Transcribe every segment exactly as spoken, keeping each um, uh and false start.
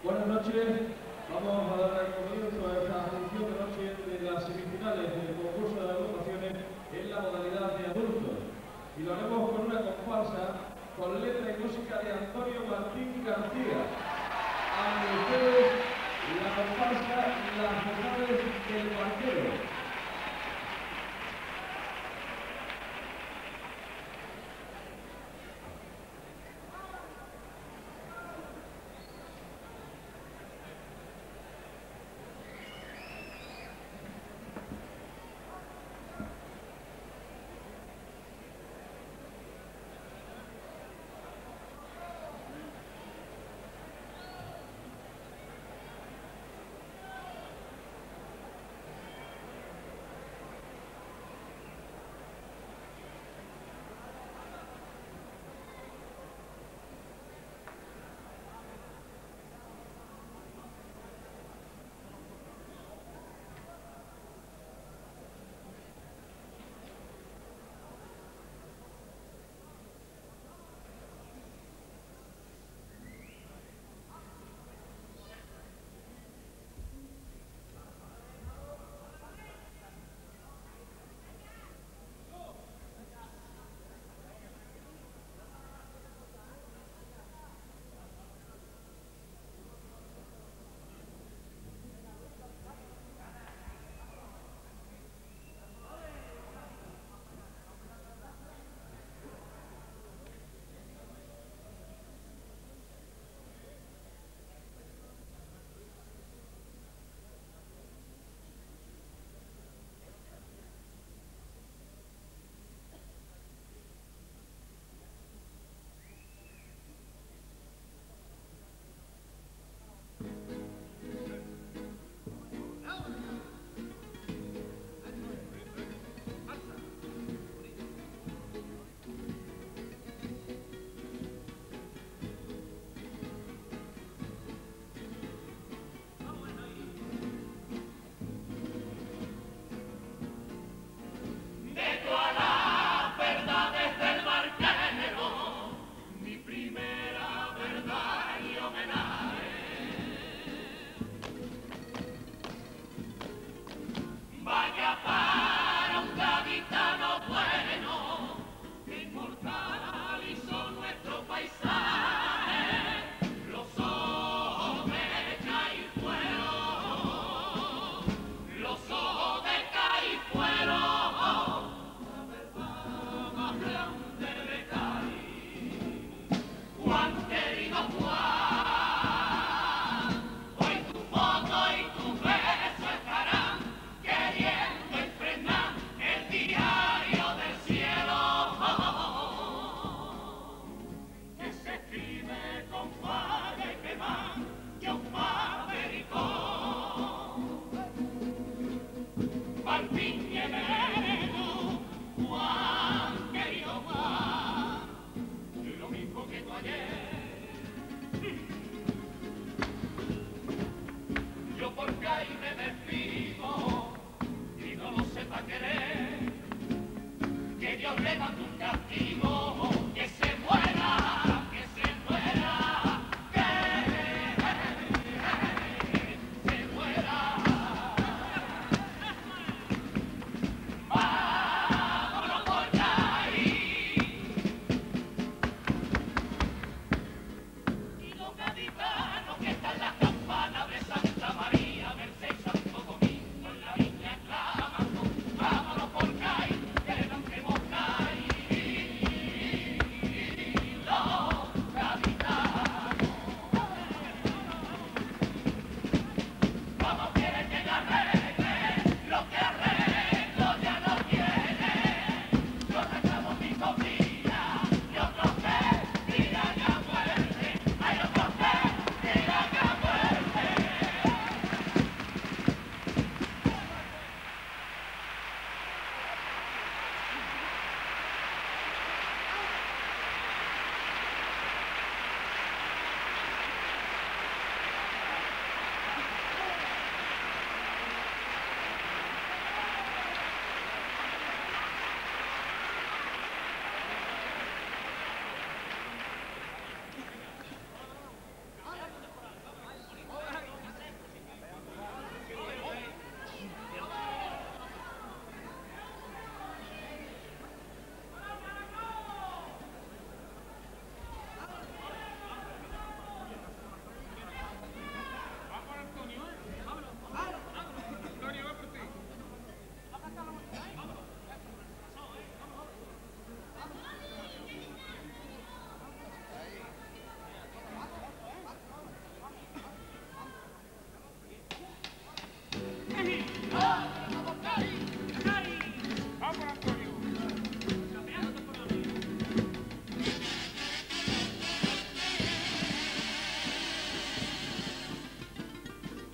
Buenas noches, vamos a dar comienzo a esta edición de noche de las semifinales del concurso de agrupaciones en la modalidad de adultos. Y lo haremos con una comparsa con letra y música de Antonio Martín García. A ustedes la comparsa Las Mujeres del Banquero.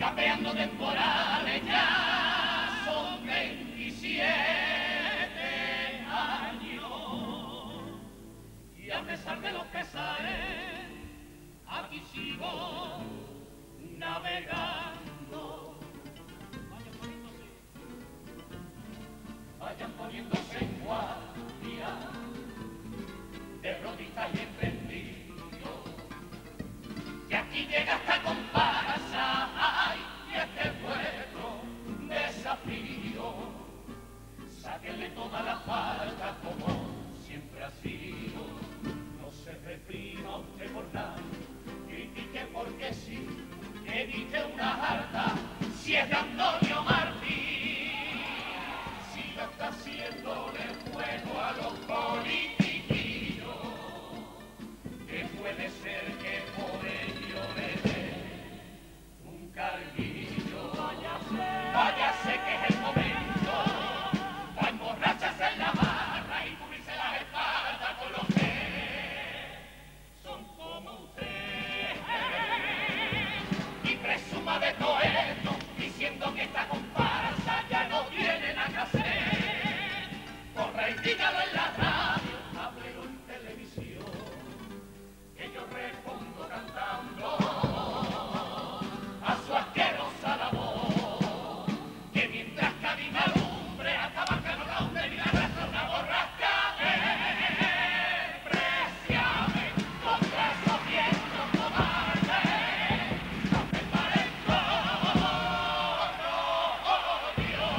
capeando temporales, ya son veintisiete años. Y a pesar de los pesares, aquí sigo navegando. Vayan poniéndose en guardia, derrotistas y emprendidos, que aquí llega esta comparsa, ay, y este es vuestro desafío. Sáquenle toda la falta como siempre ha sido, no se reprima usted por nada, critique porque sí, evite una harta, si es de Antonio Martín, siga está haciéndole fuego a los politiquillos, que puede ser que por ello le dé un carguillo. Váyase, váyase que es el momento, para emborracharse en la barra y cubrirse las espaldas con los que son como usted. Y presuma de todo esto, diciendo que esta comparsa ya no tiene nada que hacer. Corre y dígalo en la radio, háblelo en televisión, que yo respondo cantando a su asquerosa labor, que mientras camina el hombre hasta Bacano la hunde y la arrastra una borrasca despreciable contra esos vientos cobardes, donde el maestro no dio.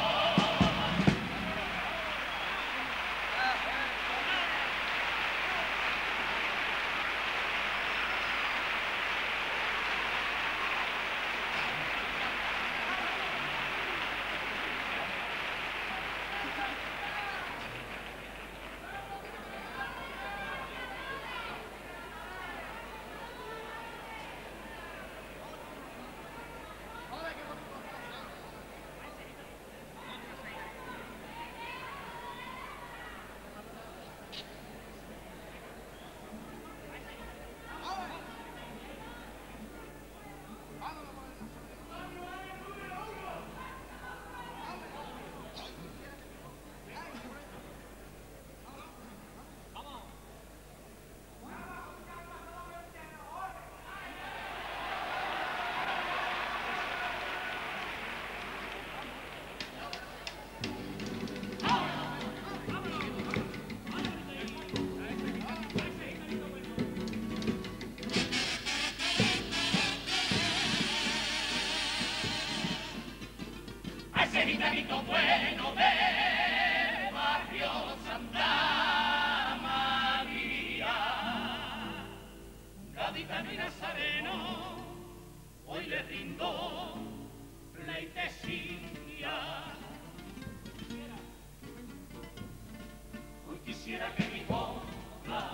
A ese gitanito bueno de barrio Santa María, gaditano y nazareno, hoy le rindo pleitesía. Hoy quisiera que mi copla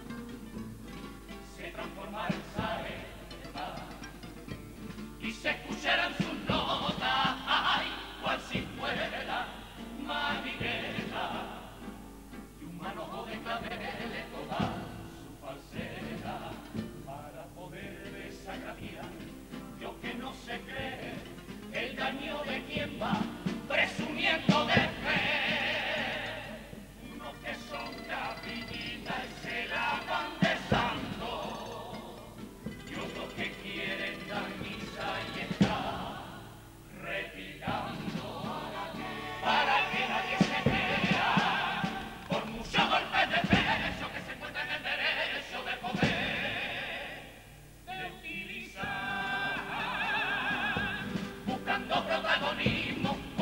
se transformara en saeta y se escucharan sus notas, ay, cual si fuera manigueta, y un manojo de claveles toda su falsera, para poder desagraviar, yo que no sé creer, el daño de quien va presumiendo de fe, unos que son capillitas y se la van de santo, y otros que quieren dar misa y estar replicando, para que nadie se crea, por muchos golpes de pecho que se encuentran en el derecho de poder, de utilizar, buscando protagonismo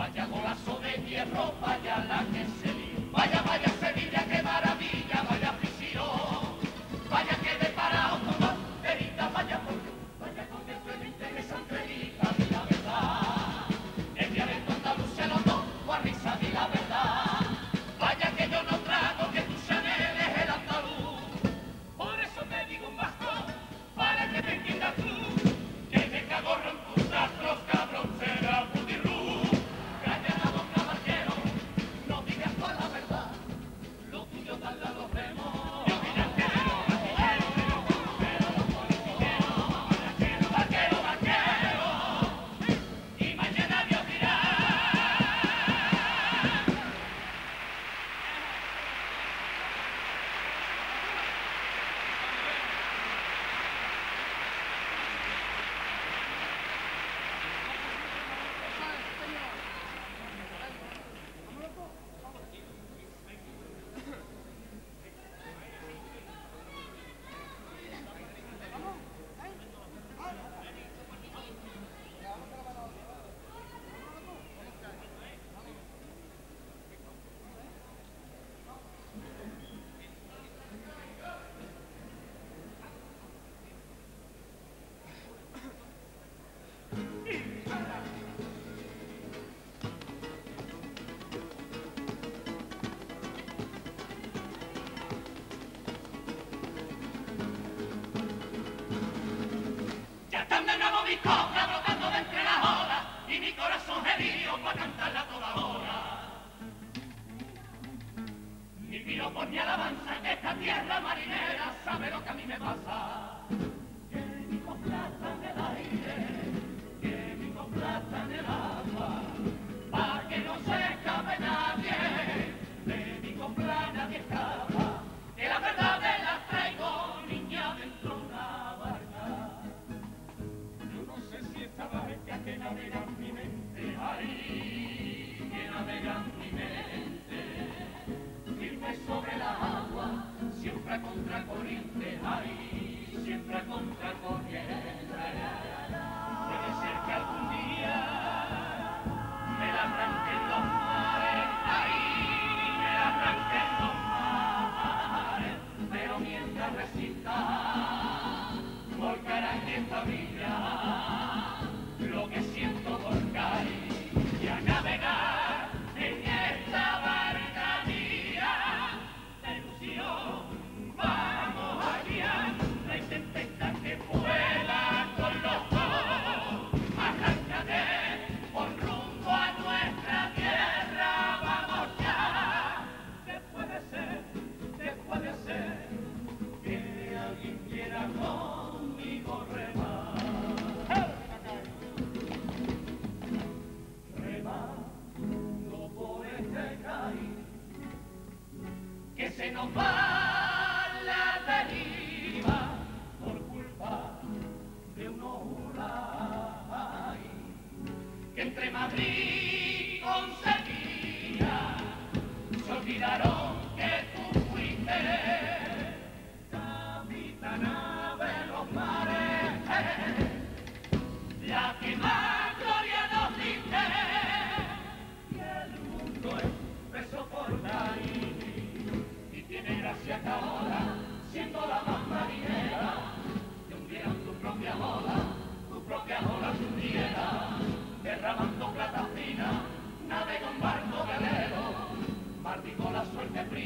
Vaya golazo de hierro, vaya la que se lió. Vaya, vaya Sevilla, qué maravilla, vaya afición. Vaya que de parado con banderita, vaya por Dios, vaya con el clemente que sangrerita, di la verdad. El dialecto andaluz se lo toco a risa, di la verdad. Vaya que yo no trago que tu Chanel es el andaluz. Por eso te digo un bastón, para que me entiendas tú. Que me cagorro en tus rastros, cabrón, será pudirru. Calla la boca, barquero, no digas toda la verdad. Lo tuyo tal a los remos. Yo villanquero, vaquillero, pero pero los politiqueros. Vaquero, vaquero, vaquero. Y mañana Dios dirá. Ya están de nuevo mis cobras brotando de entre las olas y mi corazón herido para cantarla a toda hora. Ni piropos ni alabanza en esta tierra marinera sabe lo que a mí me pasa. Que mi copla está en el aire, que mi copla está en el agua, pa' que no se escape nadie, de mi copla nadie escapa, que la verdad de las traigo niña dentro de una barca. Yo no sé si esta barca que navega en mi mente, ay, que navega en mi mente, firme sobre la agua, siempre a contracorriente, ay, siempre a contracorriente. Puede ser que algún día me la arranquen los mares, ay, me la arranquen los mares, pero mientras resista, volcará en esta villa, lo que siento volcar y a navegar en esta barca mía de ilusión. Vamos allá, la intempesta que vuela con los dos, arráncate por rumbo a nuestra tierra, vamos ya. Después de ser, después de ser, que alguien quiera conmigo remar. Remando por este caí, que se nos va la deriva por culpa de un oray, que entre Madrid con Sevilla se olvidaron que tú fuiste capitana de los mares, la que más gloria nos diste, y el mundo empezó por ahí, y tiene gracia que ahora, siendo la más marinera, te hundieran tu propia ola, tu propia ola te hundiera, derramando plata fina, navega un barco velero, marticó la suerte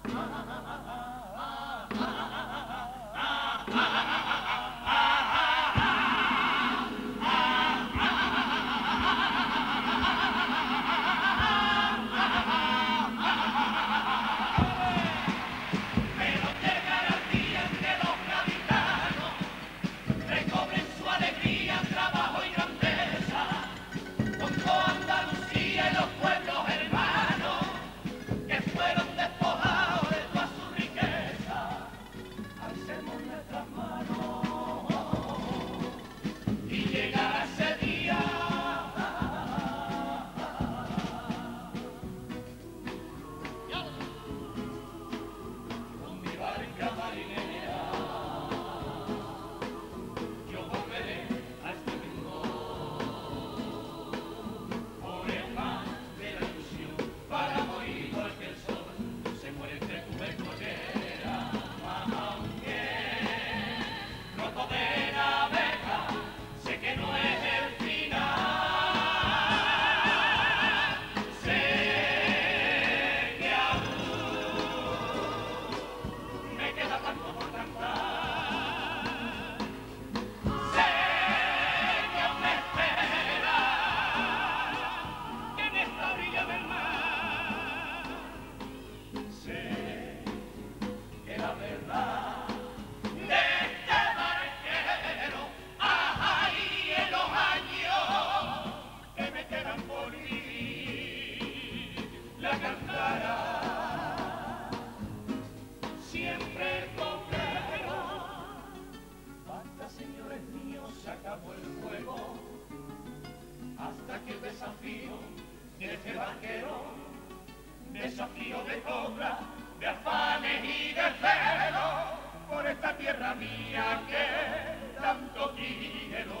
Desafío de cobra, de afanes y de celo, por esta tierra mía que tanto quiero.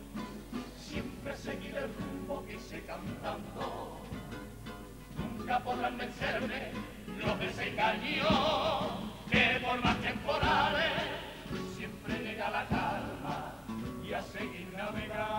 Siempre seguiré el rumbo que hice cantando, nunca podrán vencerme los desengaños, que por más temporales siempre llega la calma y a seguir navegando.